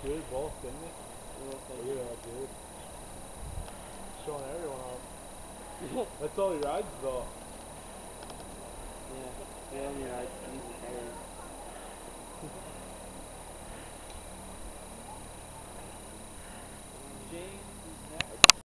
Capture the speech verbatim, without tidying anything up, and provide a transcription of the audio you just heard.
good both, didn't he? It looks like Look at that dude. Showing everyone off. That's all he rides though. Yeah, he only rides easy tires. James